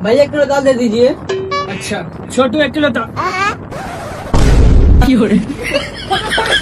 भैया 1 किलो दाल दे दीजिए। अच्छा छोटू 1 किलो दाल।